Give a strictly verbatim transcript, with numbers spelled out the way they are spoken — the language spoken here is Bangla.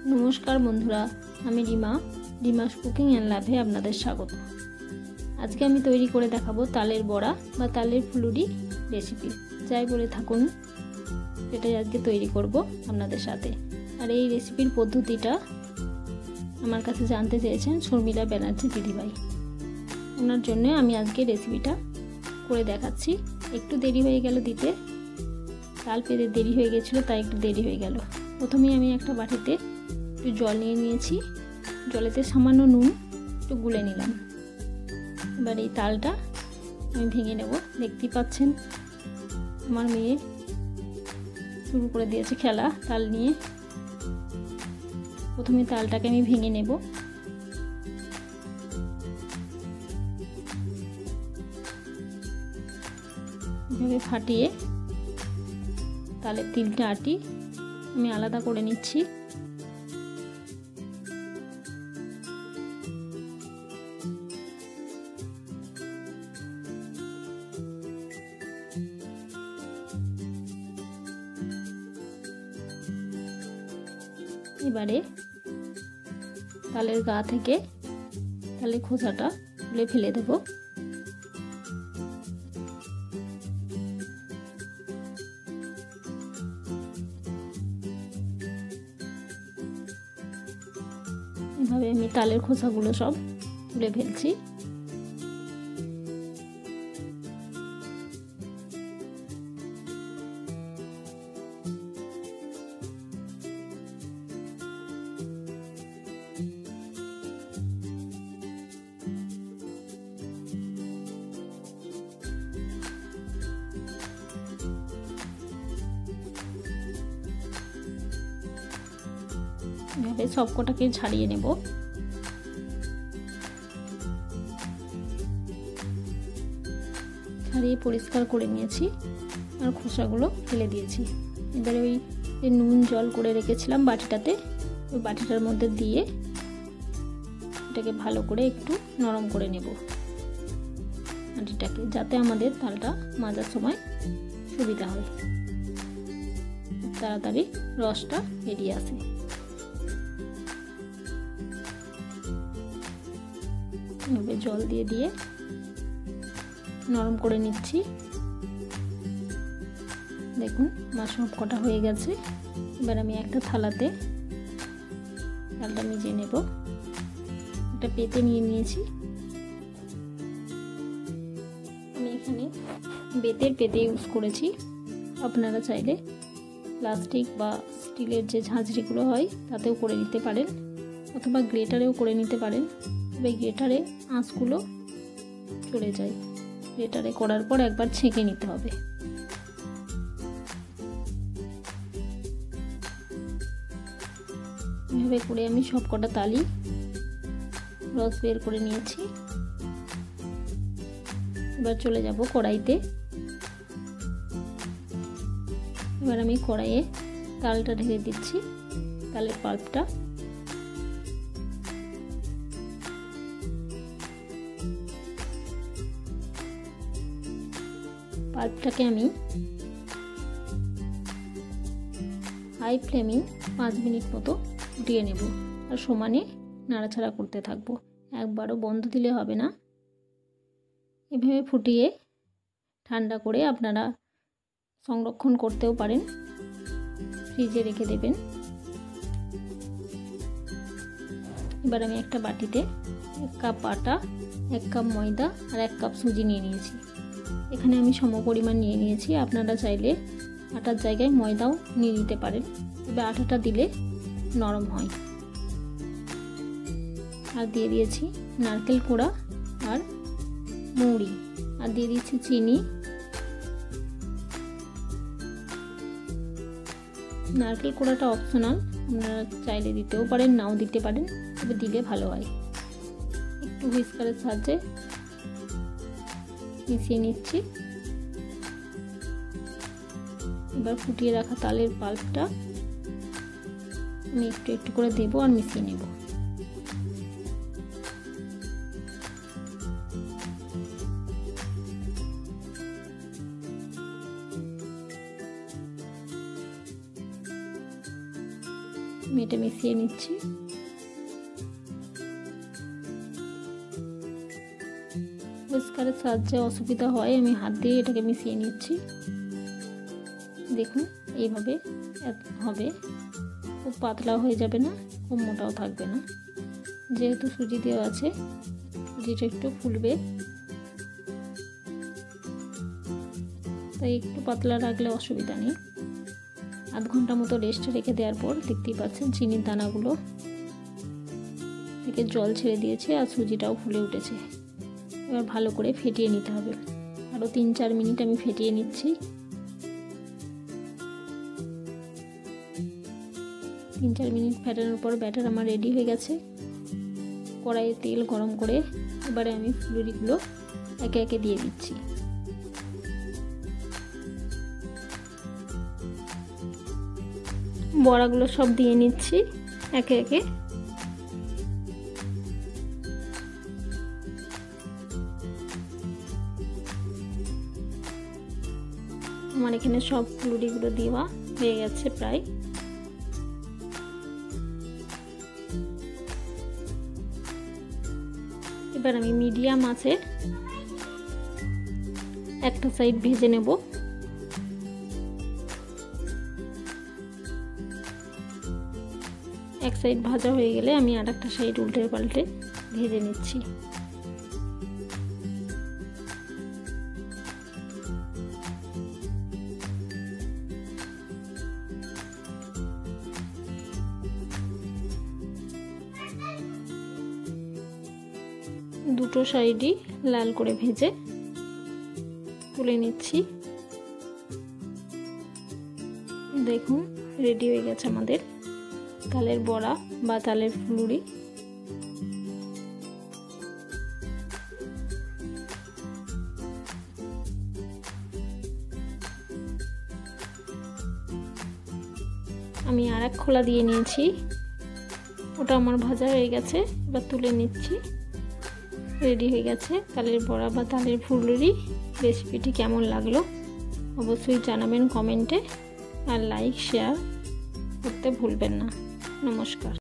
नमस्कार बंधुरा आमी रीमा रीमास कुकिंग एंड लाभे आपनादेर स्वागत। आज के आमी तैरी करे देखाबो तालेर बड़ा बा तालेर फुलुरी रेसिपि। যাই বলে থাকুন সেটাই আজকে তৈরি করব আপনাদের সাথে। আর এই রেসিপির পদ্ধতিটা আমার কাছে জানতে চেয়েছেন শর্মিলা ব্যানার্জি দিদিভাই। ওনার জন্য আমি আজকে রেসিপিটা করে দেখাচ্ছি। একটু দেরি হয়ে গেল দিতে, তাল পেতে দেরি হয়ে গেছিল তাই একটু দেরি হয়ে গেল। প্রথমেই আমি একটা বাটিতে একটু জল নিয়ে নিয়েছি, জলেতে সামান্য নুন একটু গুলে নিলাম। এবার এই তালটা আমি ভেঙে নেব। দেখতেই পাচ্ছেন আমার মেয়ে শুরু করে দিয়েছে খেলা তাল নিয়ে। প্রথমে তালটাকে আমি ভেঙে নেব। এভাবে ফাটিয়ে তালের তিলটা আটি আমি আলাদা করে নিচ্ছি। এবারে তালের গা থেকে তালের খোসাটা তুলে ফেলে দেব। এভাবে আমি তালের খোসাগুলো সব তুলে ফেলছি। এভাবে সবকটাকে ছাড়িয়ে নেব। ছাড়িয়ে পরিষ্কার করে নিয়েছি আর খোসাগুলো ফেলে দিয়েছি। এবারে ওই যে নুন জল করে রেখেছিলাম বাটিটাতে, ওই বাটিটার মধ্যে দিয়ে এটাকে ভালো করে একটু নরম করে নেব বাটিটাকে, যাতে আমাদের তালটা মাজার সময় সুবিধা হয়, তাড়াতাড়ি রসটা বেরিয়ে আসে। এভাবে জল দিয়ে দিয়ে নরম করে নিচ্ছি। দেখুন আমার সব কটা হয়ে গেছে। এবার আমি একটা থালাতে তালটা মিজিয়ে নেব। একটা পেতে নিয়ে নিয়েছি। আমি এখানে বেতের পেতে ইউজ করেছি। আপনারা চাইলে প্লাস্টিক বা স্টিলের যে ঝাঁঝরিগুলো হয় তাতেও করে নিতে পারেন, অথবা গ্রেটারেও করে নিতে পারেন। তবে গ্রেটারে আঁশগুলো চলে যায়। গ্রেটারে করার পর একবার ছেঁকে নিতে হবে। এভাবে করে আমি সব কটা তালি রস বের করে নিয়েছি। এবার চলে যাব কড়াইতে। এবার আমি কড়াইয়ে তালটা ঢেলে দিচ্ছি, তালের পাল্পটা। পাল্পটাকে আমি হাই ফ্লেমে পাঁচ মিনিট মতো ফুটিয়ে নেব আর সমানে নাড়াচাড়া করতে থাকবো। একবারও বন্ধ দিলে হবে না। এভাবে ফুটিয়ে ঠান্ডা করে আপনারা সংরক্ষণ করতেও পারেন, ফ্রিজে রেখে দেবেন। এবার আমি একটা বাটিতে এক কাপ আটা, এক কাপ ময়দা আর এক কাপ সুজি নিয়ে নিয়েছি। এখানে আমি সম পরিমাণ নিয়ে নিয়েছি। আপনারা চাইলে আটার জায়গায় ময়দাও নিয়ে নিতে পারেন, তবে আটাটা দিলে নরম হয়। আর দিয়ে দিয়েছি নারকেল কোড়া আর মৌরি, আর দিয়ে দিয়েছি চিনি। নারকেল কোড়াটা অপশনাল, আপনারা চাইলে দিতেও পারেন, নাও দিতে পারেন, তবে দিলে ভালো হয়। একটু হুইস্কারের সাহায্যে মিশিয়ে নিচ্ছি। এবার ফুটিয়ে রাখা তালের পাল্পটা আমি একটু একটু করে দেবো আর মিশিয়ে নেব। আমি এটা মিশিয়ে নিচ্ছি। হুইস্কারের সাহায্যে অসুবিধা হয়, আমি হাত দিয়ে এটাকে মিশিয়ে নিচ্ছি। দেখুন এইভাবে হবে, খুব পাতলা হয়ে যাবে না, খুব মোটাও থাকবে না। যেহেতু সুজি দেওয়া আছে সুজিটা একটু ফুলবে, তাই একটু পাতলা রাখলে অসুবিধা নেই। আধ ঘন্টা মতো রেস্টে রেখে দেওয়ার পর দেখতেই পাচ্ছেন চিনির দানাগুলো থেকে জল ছেড়ে দিয়েছে আর সুজিটাও ফুলে উঠেছে। এবার ভালো করে ফেটিয়ে নিতে হবে। আরও তিন চার মিনিট আমি ফেটিয়ে নিচ্ছি। তিন চার মিনিট ফেটানোর পর ব্যাটার আমার রেডি হয়ে গেছে। কড়াইয়ে তেল গরম করে এবারে আমি ফুলুরিগুলো একে একে দিয়ে দিচ্ছি। বড়াগুলো সব দিয়ে নিচ্ছি একে একে। আমার এখানে সব ফুলুরিগুলো দেওয়া হয়ে গেছে প্রায়। এবার আমি মিডিয়াম আঁচে একটা সাইড ভেজে নেব। এক সাইড ভাজা হয়ে গেলে আমি আর একটা সাইড উল্টে পাল্টে ভেজে নিচ্ছি। দুটো সাইডই লাল করে ভেজে তুলে নিচ্ছি। দেখুন রেডি হয়ে গেছে আমাদের তালের বড়া বা তালের ফুলুরি। আমি আর এক খোলা দিয়ে নিয়েছি, ওটা আমার ভাজা হয়ে গেছে। এবার তুলে নিচ্ছি। রেডি হয়ে গেছে তালের বড়া বা তালের ফুলুরি। রেসিপিটি কেমন লাগলো অবশ্যই জানাবেন কমেন্টে, আর লাইক শেয়ার করতে ভুলবেন না। নমস্কার।